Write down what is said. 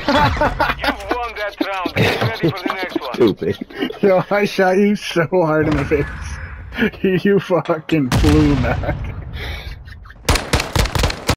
won that round. Get ready for the next one. Stupid. Yo, I shot you so hard in the face. You fucking flew back.